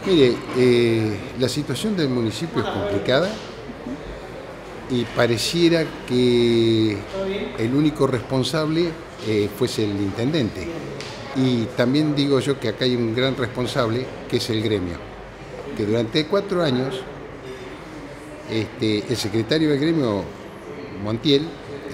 Mire, la situación del municipio es complicada y pareciera que el único responsable fuese el intendente. Y también digo yo que acá hay un gran responsable, que es el gremio, que durante 4 años el secretario del gremio, Montiel,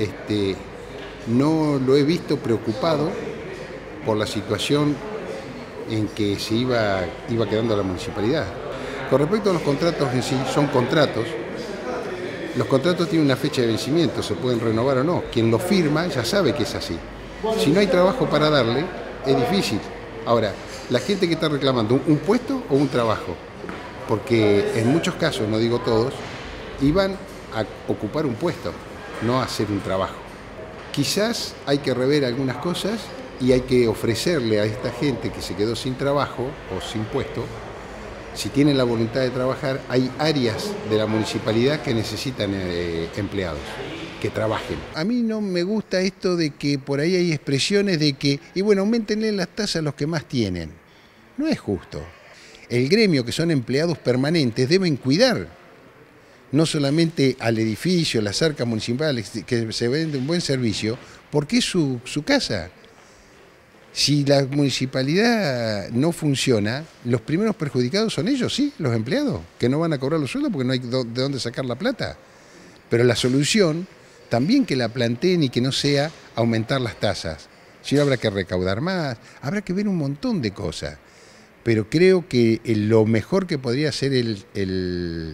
no lo he visto preocupado por la situación en que se iba quedando la municipalidad. Con respecto a los contratos en sí, son contratos. Los contratos tienen una fecha de vencimiento, se pueden renovar o no. Quien lo firma ya sabe que es así. Si no hay trabajo para darle, es difícil. Ahora, la gente que está reclamando un puesto o un trabajo, porque en muchos casos, no digo todos, iban a ocupar un puesto, no a hacer un trabajo. Quizás hay que rever algunas cosas y hay que ofrecerle a esta gente que se quedó sin trabajo o sin puesto, si tienen la voluntad de trabajar, hay áreas de la municipalidad que necesitan empleados, que trabajen. A mí no me gusta esto de que por ahí hay expresiones de que, y bueno, aumentenle las tasas a los que más tienen. No es justo. El gremio, que son empleados permanentes, deben cuidar no solamente al edificio, las arcas municipales, que se vende un buen servicio, porque es su casa. Si la municipalidad no funciona, los primeros perjudicados son ellos, sí, los empleados, que no van a cobrar los sueldos porque no hay de dónde sacar la plata. Pero la solución, también que la planteen y que no sea aumentar las tasas. Si no, habrá que recaudar más, habrá que ver un montón de cosas. Pero creo que lo mejor que podría hacer el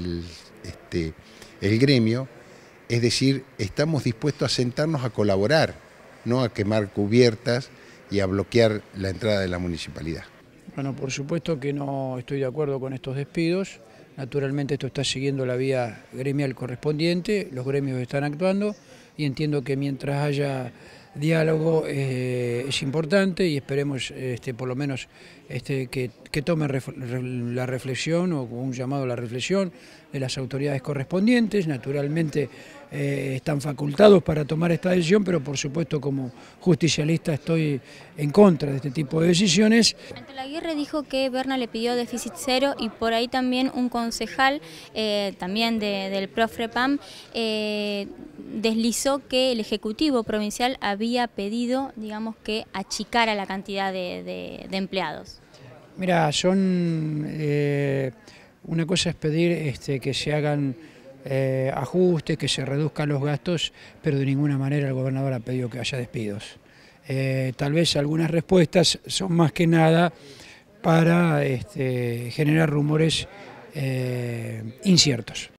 gremio, es decir, estamos dispuestos a sentarnos a colaborar, no a quemar cubiertas y a bloquear la entrada de la municipalidad. Bueno, por supuesto que no estoy de acuerdo con estos despidos. Naturalmente esto está siguiendo la vía gremial correspondiente, los gremios están actuando y entiendo que mientras haya diálogo es importante y esperemos por lo menos que tome la reflexión o un llamado a la reflexión de las autoridades correspondientes. Naturalmente están facultados para tomar esta decisión, pero por supuesto como justicialista estoy en contra de este tipo de decisiones. Antolaguirre dijo que Berna le pidió déficit cero y por ahí también un concejal también del PROFREPAM deslizó que el Ejecutivo Provincial había pedido, digamos, que achicara la cantidad de empleados. Mira, una cosa es pedir que se hagan ajustes, que se reduzcan los gastos, pero de ninguna manera el gobernador ha pedido que haya despidos. Tal vez algunas respuestas son más que nada para generar rumores inciertos.